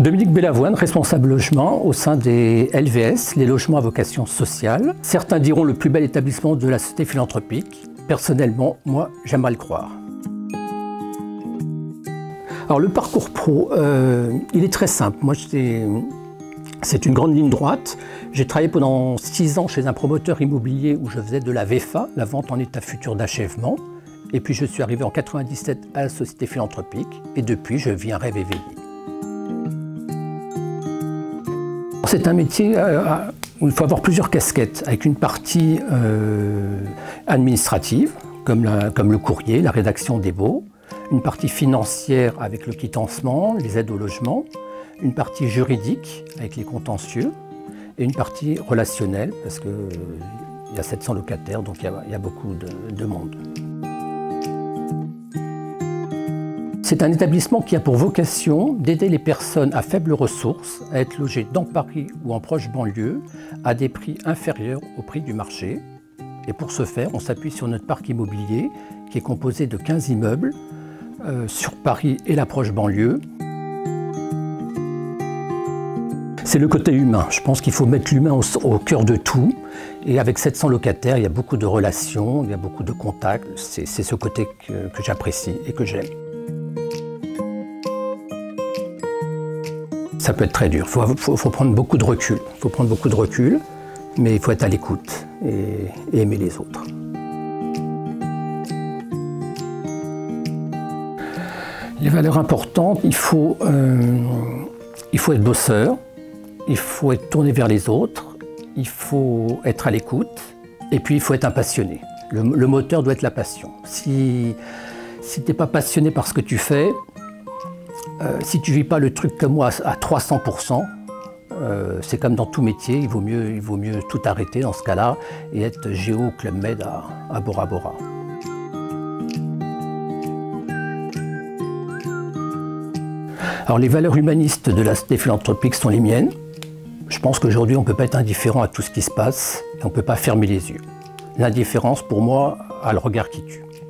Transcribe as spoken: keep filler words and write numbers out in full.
Dominique Bellavoine, responsable logement au sein des L V S, les logements à vocation sociale. Certains diront le plus bel établissement de la société philanthropique. Personnellement, moi, j'aimerais le croire. Alors le parcours pro, euh, il est très simple. Moi, c'est une grande ligne droite. J'ai travaillé pendant six ans chez un promoteur immobilier où je faisais de la V F A, la vente en état futur d'achèvement. Et puis je suis arrivé en quatre-vingt-dix-sept à la société philanthropique. Et depuis, je vis un rêve éveillé. C'est un métier euh, où il faut avoir plusieurs casquettes, avec une partie euh, administrative, comme, la, comme le courrier, la rédaction des baux, une partie financière avec le quitancement, les aides au logement, une partie juridique avec les contentieux, et une partie relationnelle, parce qu'il euh, y a sept cents locataires, donc il y a, il y a beaucoup de, de monde. C'est un établissement qui a pour vocation d'aider les personnes à faibles ressources à être logées dans Paris ou en proche banlieue à des prix inférieurs au prix du marché. Et pour ce faire, on s'appuie sur notre parc immobilier qui est composé de quinze immeubles euh, sur Paris et la proche banlieue. C'est le côté humain. Je pense qu'il faut mettre l'humain au, au cœur de tout. Et avec sept cents locataires, il y a beaucoup de relations, il y a beaucoup de contacts. C'est ce côté que, que j'apprécie et que j'aime. Ça peut être très dur, il faut, faut, faut prendre beaucoup de recul. Il faut prendre beaucoup de recul, mais il faut être à l'écoute et, et aimer les autres. Les valeurs importantes, il faut, euh, il faut être bosseur, il faut être tourné vers les autres, il faut être à l'écoute, et puis il faut être un passionné. Le, le moteur doit être la passion. Si, si tu n'es pas passionné par ce que tu fais, Euh, si tu ne vis pas le truc comme moi à, à trois cents pour cent, euh, c'est comme dans tout métier, il vaut mieux, il vaut mieux tout arrêter dans ce cas-là et être Géo ou Club Med à, à Bora Bora. Alors les valeurs humanistes de la société philanthropique sont les miennes. Je pense qu'aujourd'hui on ne peut pas être indifférent à tout ce qui se passe et on ne peut pas fermer les yeux. L'indifférence pour moi a le regard qui tue.